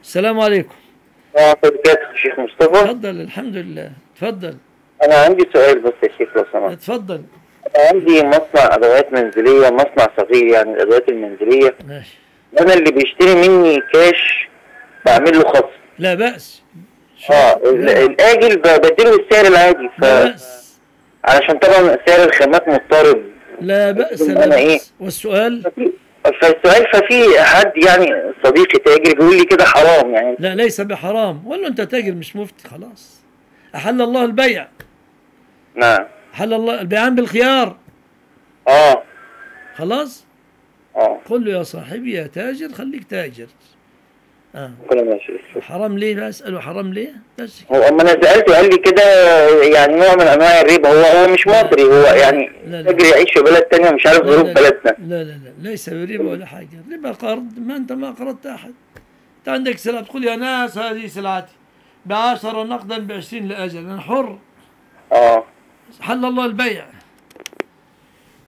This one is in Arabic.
السلام عليكم. فضيلة الشيخ مصطفى. اتفضل. الحمد لله. اتفضل. أنا عندي سؤال بس يا شيخ لو سمحت. اتفضل. أنا عندي مصنع أدوات منزلية، مصنع صغير يعني الأدوات المنزلية. ماشي. أنا اللي بيشتري مني كاش بعمل له خصم. لا بأس. الآجل بديله السعر العادي. لا بأس. علشان طبعا سعر الخامات مضطرب. لا بأس. لا أنا إيه؟ بأس. والسؤال؟ فالسؤال، ففي حد يعني صديقي تاجر بيقول لي كده حرام يعني. لا، ليس بحرام. ولا أنت تاجر مش مفتي. خلاص. أحل الله البيع. نعم. أحل الله البيعان بالخيار. خلاص. قل له يا صاحبي يا تاجر خليك تاجر. كل ماشي. حرام ليه؟ بسأله حرام ليه؟ بس هو اما انا سالته قال لي كده يعني نوع من انواع الربا. هو مش مصري، هو يعني تاجر يعيش في بلد تانية ومش عارف ظروف بلدنا. لا ليس بربا ولا حاجة. ربا قرض. ما أنت ما قرضت أحد. أنت عندك سلعة تقول يا ناس هذه سلعتي ب10 نقدا ب20 لأجل. أنا حر. حل الله البيع.